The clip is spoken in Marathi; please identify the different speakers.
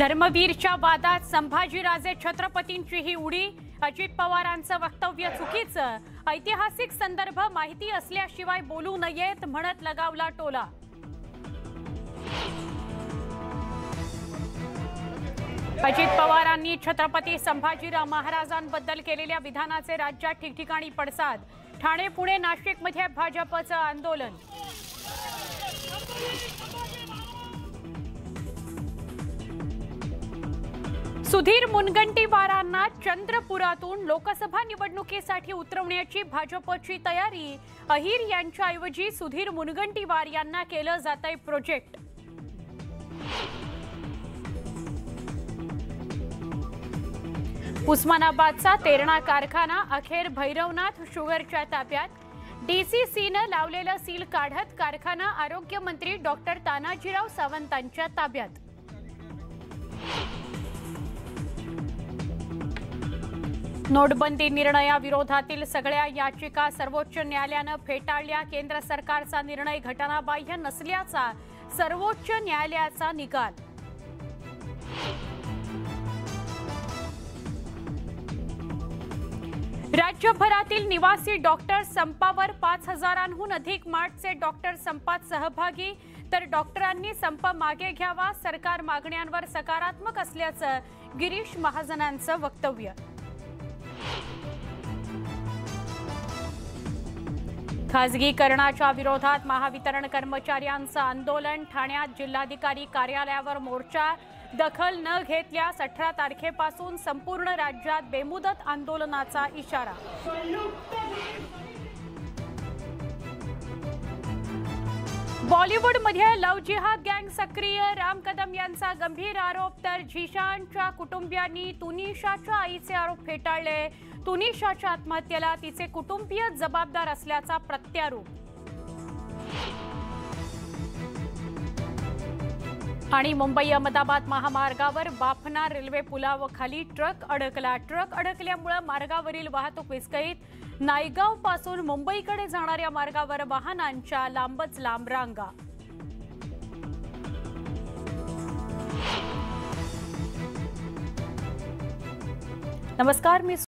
Speaker 1: धर्मवीरच्या वादात संभाजीराजे छत्रपतींची ही उडी, अजित पवारांचं वक्तव्य चुकीचं, ऐतिहासिक संदर्भ माहिती असल्याशिवाय बोलू नयेत म्हणत लगावला टोला। अजित पवारांनी छत्रपती संभाजीराव महाराजांबद्दल केलेल्या विधानाचे राज्यात ठिकठिकाणी पडसाद, ठाणे पुणे नाशिकमध्ये भाजपचं आंदोलन। सुधीर मुनगंटीवारांना चंद्रपुरातून लोकसभा निवडणुकीसाठी उतरवण्याची भाजपची तयारी, अहिर यांच्याऐवजी सुधीर मुनगंटीवार यांना केलं जातंय प्रोजेक्ट। उस्मानाबादचा तेरणा कारखाना अखेर भैरवनाथ शुगरच्या ताब्यात, डीसीसीनं लावलेलं सील काढत कारखाना आरोग्यमंत्री डॉक्टर तानाजीराव सावंतांच्या ताब्यात। नोटबंदी निर्णयाविरोधातील सगळ्या याचिका सर्वोच्च न्यायालयानं फेटाळल्या, केंद्र सरकारचा निर्णय घटनाबाह्य नसल्याचा सर्वोच्च न्यायालयाचा निकाल। राज्यभरातील निवासी डॉक्टर संपावर 5000हून अधिक मार्चचे डॉक्टर संपात सहभागी, तर डॉक्टरांनी संप मागे घ्यावा, सरकार मागण्यांवर सकारात्मक असल्याचं गिरीश महाजनांचं वक्तव्य। खासगीकरणाच्या विरोधात महावितरण कर्मचाऱ्यांचं आंदोलन, ठाण्यात जिल्हाधिकारी कार्यालयावर मोर्चा, दखल न घेतल्यास 18 तारखेपासून संपूर्ण राज्यात बेमुदत आंदोलनाचा इशारा। बॉलिवूडमध्ये लव्ह जिहाद गँग सक्रिय, राम कदम यांचा गंभीर आरोप, तर झिशानच्या कुटुंबियांनी तुनिशाच्या आईचे आरोप फेटाळले, तुनिशाच्या आत्महत्येला तिचे कुटुंबीय जबाबदार असल्याचा प्रत्यारोप। आणि मुंबई अहमदाबाद महामार्गावर बाफना रेल्वे पुलाखाली ट्रक अडकला, ट्रक अडकल्यामुळे मार्गावरील वाहतूक विस्कळीत, नायगाव पासून मुंबईकडे जाणाऱ्या मार्गावर वाहनांच्या लांबच लांब रांगा। नमस्कार, मी